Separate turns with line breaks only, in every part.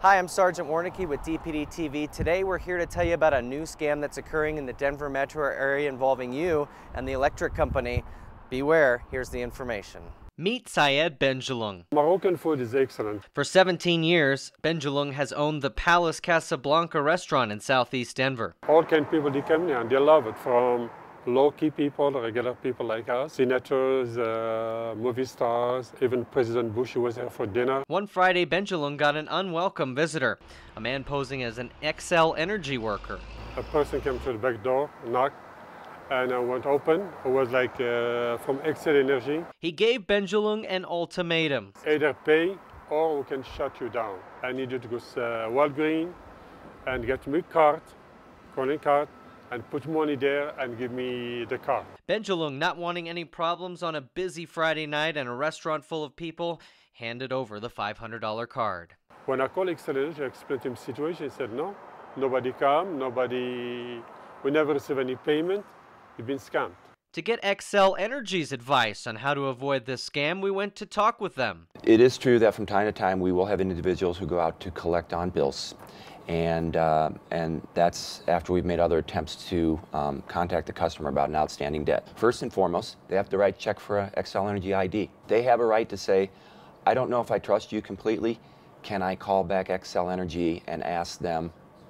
Hi, I'm Sergeant Warnicki with DPD TV. Today we're here to tell you about a new scam that's occurring in the Denver metro area involving you and the electric company. Beware, here's the information. Meet Syed Benjelloun.
Moroccan food is excellent.
For 17 years, Benjelloun has owned the Palace Casablanca restaurant in southeast Denver.
All kind of people, they come here and they love it, from low-key people, regular people like us, senators, movie stars, even President Bush was here for dinner.
One Friday, Benjelloun got an unwelcome visitor, a man posing as an Xcel Energy worker.
A person came to the back door, knocked, and I went open. It was like from Xcel Energy.
He gave Benjelloun an ultimatum.
Either pay or we can shut you down. I need you to go to Walgreens and get me a card, calling card, and put money there and give me the card.
Benjelloun, not wanting any problems on a busy Friday night and a restaurant full of people, handed over the $500 card.
When I called Xcel Energy, I explained to him the situation. He said, no, nobody come, we never receive any payment. You've been scammed.
To get Xcel Energy's advice on how to avoid this scam, we went to talk with them.
It is true that from time to time we will have individuals who go out to collect on bills. And that's after we've made other attempts to contact the customer about an outstanding debt. First and foremost, they have the right to check for a Xcel Energy ID. They have a right to say, I don't know if I trust you completely. Can I call back Xcel Energy and ask them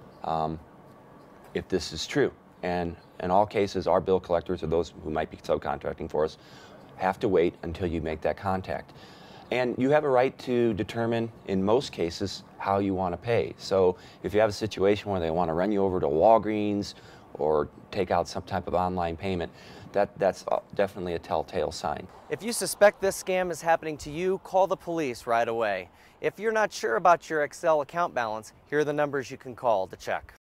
if this is true? And in all cases, our bill collectors, or those who might be subcontracting for us, have to wait until you make that contact. And you have a right to determine, in most cases, how you want to pay. So if you have a situation where they want to run you over to Walgreens or take out some type of online payment, that's definitely a telltale sign.
If you suspect this scam is happening to you, call the police right away. If you're not sure about your Xcel account balance, here are the numbers you can call to check.